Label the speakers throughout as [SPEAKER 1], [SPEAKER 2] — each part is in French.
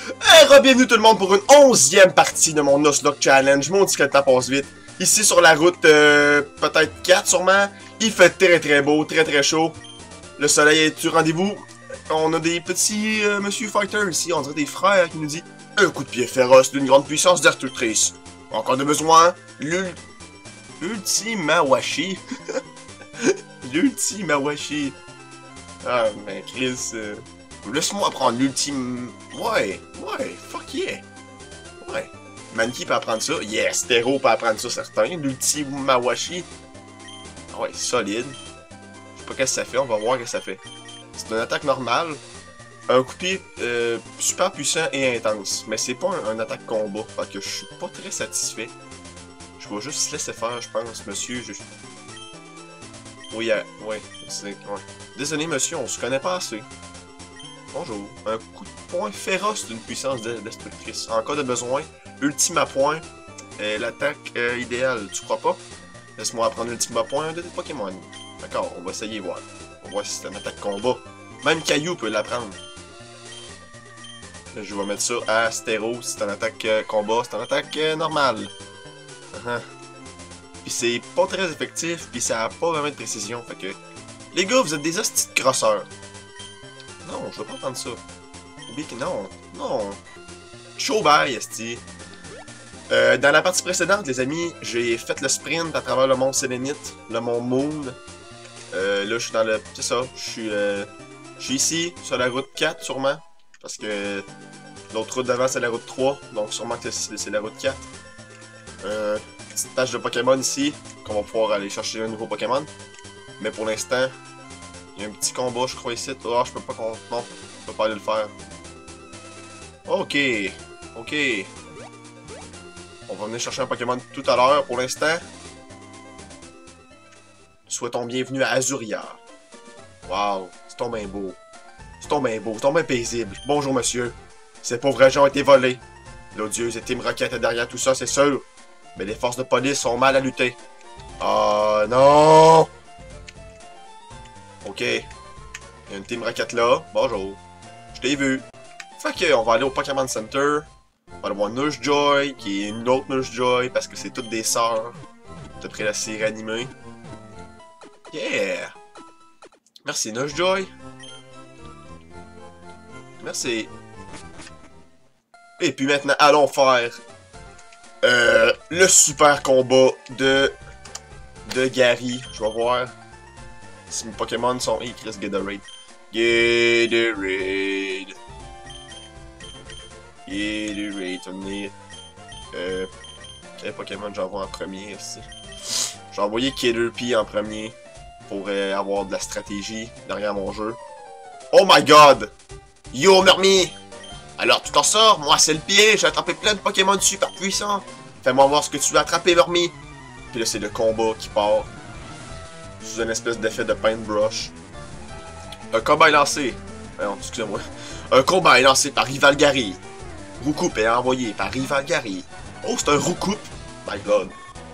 [SPEAKER 1] Bienvenue tout le monde pour une 11e partie de mon Nuzlocke Challenge. Mon dit que le temps passe vite. Ici sur la route, peut-être 4 sûrement. Il fait très beau, très chaud. Le soleil est du rendez-vous. On a des petits Monsieur Fighter ici, on dirait des frères qui nous dit un coup de pied féroce d'une grande puissance destructrice. Encore de besoin, l'ultimawashi. L'ultimawashi. Ah, mais Chris, laisse-moi prendre l'ultime... Ouais, fuck yeah. Ouais. Manki peut apprendre ça. Yes, Stero peut apprendre ça, certain. L'ultimawashi. Ouais, solide. Je sais pas qu'est-ce que ça fait, on va voir qu'est-ce que ça fait. C'est une attaque normale. Un coup de pied super puissant et intense. Mais c'est pas un attaque combat. Fait que je suis pas très satisfait. Je vais juste laisser faire, je pense, monsieur. Oui, ouais. Désolé, monsieur, on se connaît pas assez. Bonjour. Un coup de poing féroce d'une puissance destructrice. En cas de besoin, Ultima Point est l'attaque idéale. Tu crois pas? Laisse-moi apprendre Ultima Point de tes Pokémon. D'accord, on va essayer voir. On va voir si c'est une attaque combat. Même Caillou peut l'apprendre. Je vais mettre ça à Stero. Si c'est une attaque combat, c'est une attaque normale. Puis c'est pas très effectif, puis ça a pas vraiment de précision. Fait que... Les gars, vous êtes des hosties de crosseurs. Non, je veux pas entendre ça. Oublie que non. Show bye, esti. Dans la partie précédente, les amis, j'ai fait le sprint à travers le mont Sélénite, le mont Moon. Là, je suis dans le... C'est ça, je suis ici, sur la route 4, sûrement. Parce que l'autre route d'avant, c'est la route 3. Donc, sûrement que c'est la route 4. Petite tâche de Pokémon ici, qu'on va pouvoir aller chercher un nouveau Pokémon. Mais pour l'instant, il y a un petit combat, je crois, ici. Oh, je peux pas... Non, je peux pas aller le faire. Ok. On va venir chercher un Pokémon tout à l'heure. Pour l'instant, souhaitons bienvenue à Azuria. Wow, c'est ton bien beau. C'est ton bien paisible. Bonjour, monsieur. Ces pauvres gens ont été volés. L'odieuse et Team Rocket est derrière tout ça, c'est sûr. Mais les forces de police sont mal à lutter. Oh non! Ok. Il y a une Team Rocket là. Bonjour. Je t'ai vu. Fait que, on va aller au Pokémon Center. On va aller voir Nurse-Joy, qui est une autre Nurse-Joy, parce que c'est toutes des sœurs. D'après la série animée. Yeah! Merci, Nurse-Joy. Merci. Et puis maintenant, allons faire le super combat de Gary. Je vais voir si mes Pokémon sont... Hey, Chris, Gatorade. Gatorade, on est... quel Pokémon j'envoie en premier ici? J'ai envoyé Caterpie en premier pour avoir de la stratégie derrière mon jeu. Oh my god! Yo, Murmy! Alors, tu t'en sors? Moi, c'est le pied, j'ai attrapé plein de Pokémon super puissants. Fais-moi voir ce que tu as attrapé, Murmy. Puis là, c'est le combat qui part. Sous une espèce d'effet de paintbrush. Un combat est lancé. Non, excusez-moi. Un combat est lancé par Rival Gary. Roucoupe est envoyé par Rival Gary. Oh, c'est un Roucoupe. My god.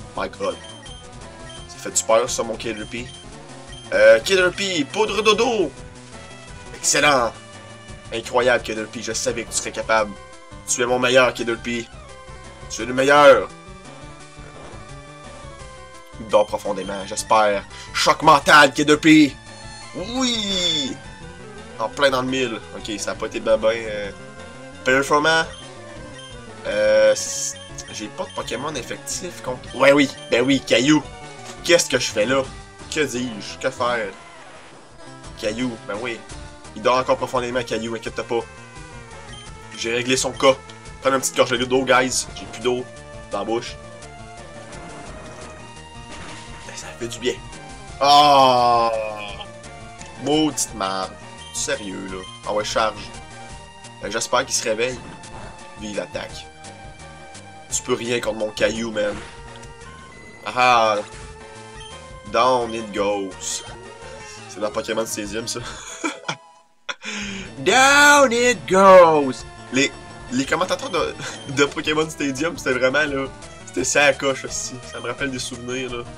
[SPEAKER 1] Ça fait super, ça, mon Caterpie. Caterpie, poudre dodo. Excellent. Incroyable, Caterpie. Je savais que tu serais capable. Tu es mon meilleur, Caterpie. Tu es le meilleur. Il dort profondément, j'espère. Choc mental, Caterpie. Oui. En plein dans le mille. Ok, ça a pas été ben performant. J'ai pas de Pokémon effectif contre... Ouais, oui. Ben oui, Caillou. Qu'est-ce que je fais là? Que dis-je? Que faire? Caillou, ben oui. Il dort encore profondément, Caillou, inquiète pas. J'ai réglé son cas. Prends une petite gorgée d'eau, guys. J'ai plus d'eau dans la bouche. Ça fait du bien. Ah! Maudite merde. Sérieux, là. Ah ouais, charge. J'espère qu'il se réveille. Lui, il attaque. Tu peux rien contre mon Caillou, man. Ah! Down it goes. C'est dans Pokémon Stadium, ça. Down it goes! Les commentateurs de Pokémon Stadium, c'était vraiment, là... C'était ça à coche, aussi. Ça me rappelle des souvenirs, là.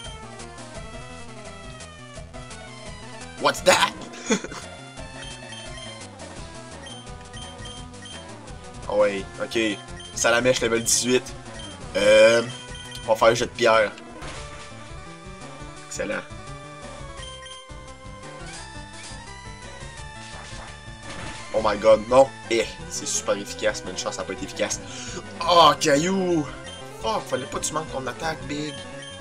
[SPEAKER 1] What's that? Oh ouais, ok. Salamèche level 18. On va faire le jet de pierre. Excellent. Oh my god, non! Eh, c'est super efficace, mais une chance ça n'a pas été efficace. Oh, caillou! Oh, fallait pas que tu manques ton attaque, Big.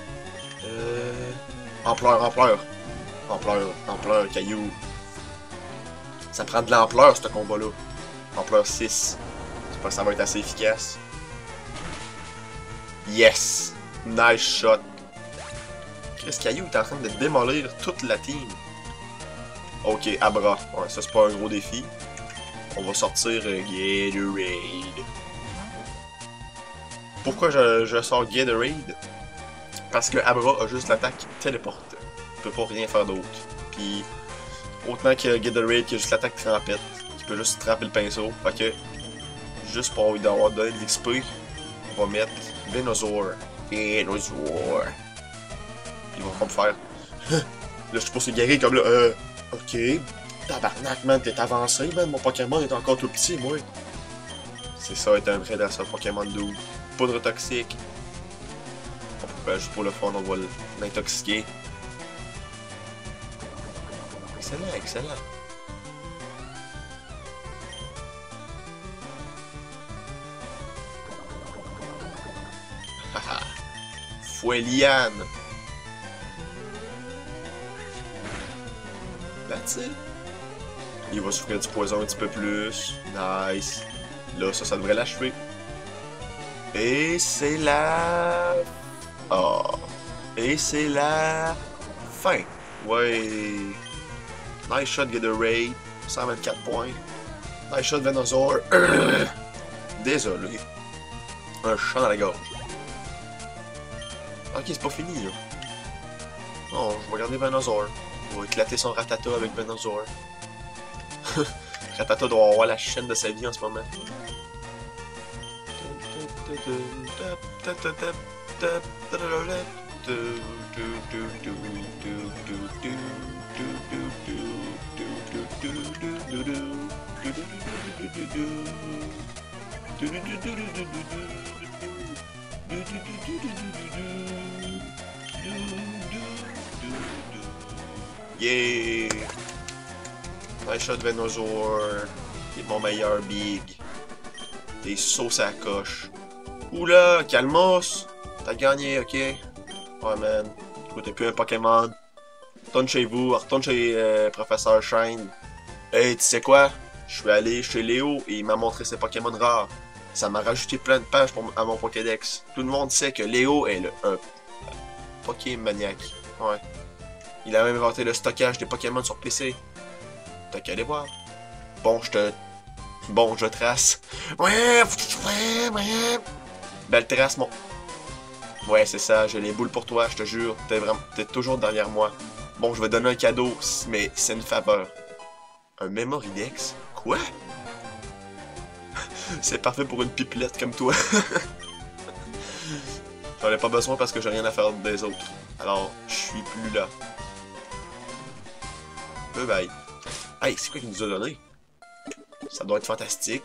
[SPEAKER 1] Ampleur, ampleur. Ampleur, ampleur, caillou. Ça prend de l'ampleur, ce combat-là. Ampleur 6. Je pense que ça va être assez efficace. Yes! Nice shot. Chris Caillou est en train de démolir toute la team. Ok, Abra. Ouais, ça c'est pas un gros défi. On va sortir Gatorade. Pourquoi je sors Gatorade? Parce que Abra a juste l'attaque qui téléporte. Il peut pas rien faire d'autre. Puis, autant que Gatorade qui a juste l'attaque trempette. Qui peut juste trapper le pinceau. Fait que, juste pour lui avoir donné de l'XP, on va mettre Venusaur. Venusaur. Ils vont comme faire. Là, je suis pour se garer comme là. Ok. Tabarnak, man, t'es avancé, man. Mon Pokémon est encore tout petit, moi. C'est ça, être un vrai dans ce Pokémon Dude. Poudre toxique. Juste pour le fun, on va l'intoxiquer. Excellent, excellent. Haha. Foueliane. That's it. Il va souffrir du poison un petit peu plus. Nice. Là, ça devrait l'achever. Et c'est la... Oh. Et c'est la... fin. Ouais. Nice shot, Gatorade. 124 points. Nice shot, Venusaur. Désolé. Un chant dans la gorge. Ok, c'est pas fini, là. Non, je vais regarder Venusaur. On va éclater son Ratata avec Venusaur. Ratata doit avoir la chaîne de sa vie en ce moment. Yeah! Nice shot Venusaur. T'es mon meilleur Big. T'es sauce à la coche. Oula, calmos! T'as gagné, ok? Ouais, man. T'es plus un Pokémon. Retourne chez vous, retourne chez Professeur Shine. Hey, tu sais quoi? Je suis allé chez Léo et il m'a montré ses Pokémon rares. Ça m'a rajouté plein de pages à mon Pokédex. Tout le monde sait que Léo est un Pokémaniaque. Ouais. Il a même inventé le stockage des Pokémon sur PC. T'as qu'à aller voir. Bon, je trace. Ouais. Belle trace, mon... Ouais, c'est ça, j'ai les boules pour toi, je te jure. T'es toujours derrière moi. Bon, je vais donner un cadeau, mais c'est une faveur. Un Mémoridex? Quoi? C'est parfait pour une pipelette comme toi. J'en ai pas besoin parce que j'ai rien à faire des autres. Alors, je suis plus là. Bye bye. Hey, c'est quoi qu'il nous a donné? Ça doit être fantastique.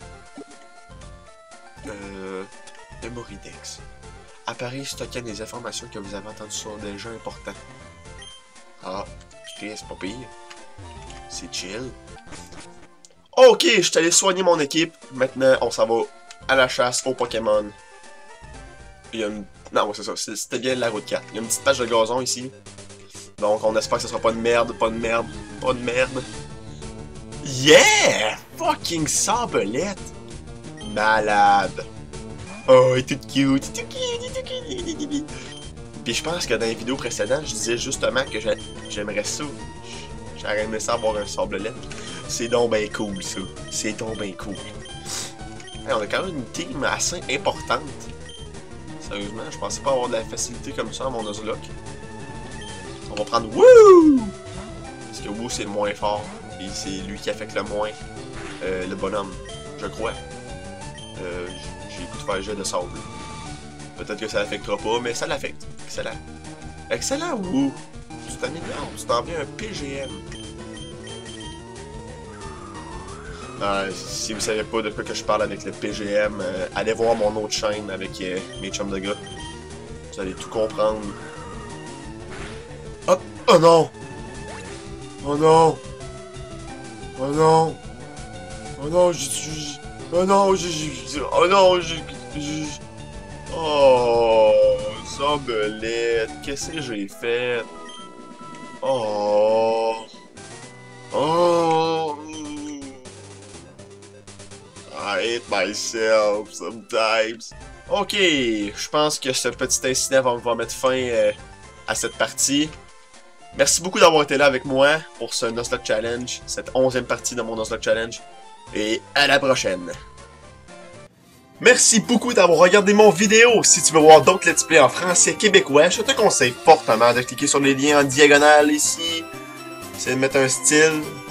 [SPEAKER 1] Mémoridex. Appareil stockant des informations que vous avez entendues sont déjà importantes. Ah, ok, c'est pas pire. C'est chill. Ok, je suis allé soigner mon équipe. Maintenant, on s'en va à la chasse aux Pokémon. Il y a une... Non, c'est ça, c'était bien la route 4. Il y a une petite page de gazon ici. Donc, on espère que ce sera pas de merde, pas de merde, pas de merde. Yeah! Fucking Sablette! Malade! Oh, il est tout cute, il est tout cute, il est tout cute. Puis je pense que dans les vidéos précédentes, je disais justement que j'aimerais ça. J'aurais aimé ça avoir un Sablette. C'est donc ben cool, ça. C'est donc ben cool. Hey, on a quand même une team assez importante. Sérieusement, je pensais pas avoir de la facilité comme ça à mon Nuzlocke. On va prendre Woo! Parce que Woo, c'est le moins fort. Et c'est lui qui affecte le moins le bonhomme, je crois. J'ai goût de faire jet de sable. Peut-être que ça l'affectera pas, mais ça l'affecte. Excellent. Excellent, Woo! Tu t'améliores, tu t'en viens un PGM. Si vous savez pas de quoi que je parle avec le PGM, allez voir mon autre chaîne avec mes chums de gars. Vous allez tout comprendre. Oh, oh non! Oh non! Oh non! Oh non, oh non, oh non, oh, Zombelette, qu'est-ce que j'ai fait? Oh! Oh! I hate myself sometimes. Ok, je pense que ce petit incident va mettre fin à cette partie. Merci beaucoup d'avoir été là avec moi pour ce Nuzlocke Challenge, cette 11e partie de mon Nuzlocke Challenge. Et à la prochaine. Merci beaucoup d'avoir regardé mon vidéo. Si tu veux voir d'autres let's play en français québécois, je te conseille fortement de cliquer sur les liens en diagonale ici. C'est de mettre un style.